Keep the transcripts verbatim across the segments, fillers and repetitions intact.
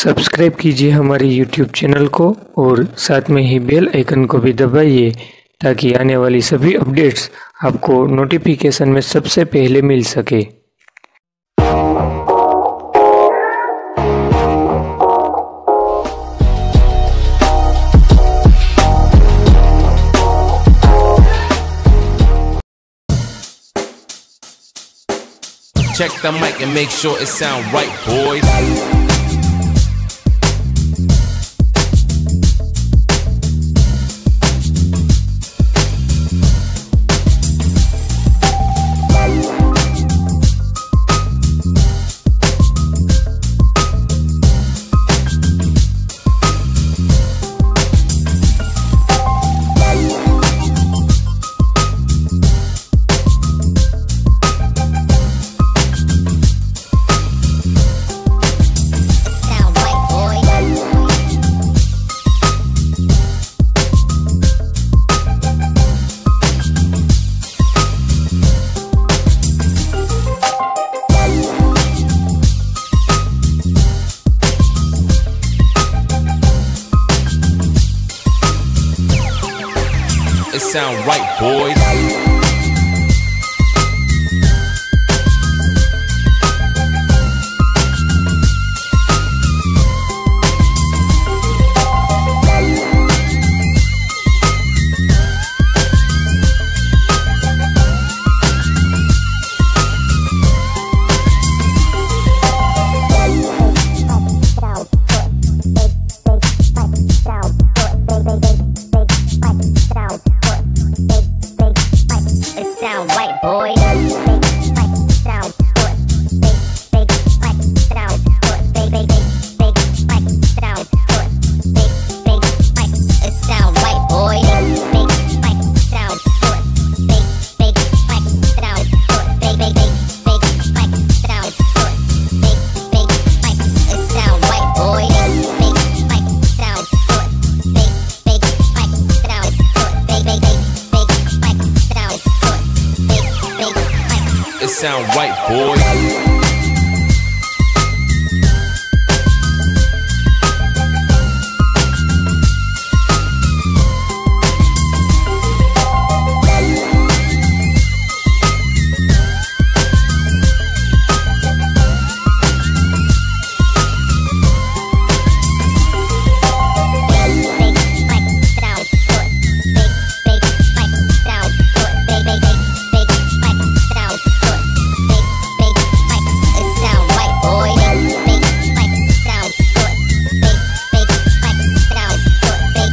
Subscribe कीजिए हमारे YouTube channel को और साथ में ही बेल आइकन को भी दबाइए ताकि आने वाली सभी अपडेट्स आपको नोटिफिकेशन में सबसे पहले मिल सके। Check the mic and make sure it sound right, boys. It sound right, boys. It sound right, boys.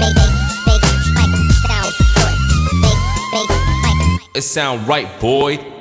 It sound right, boy.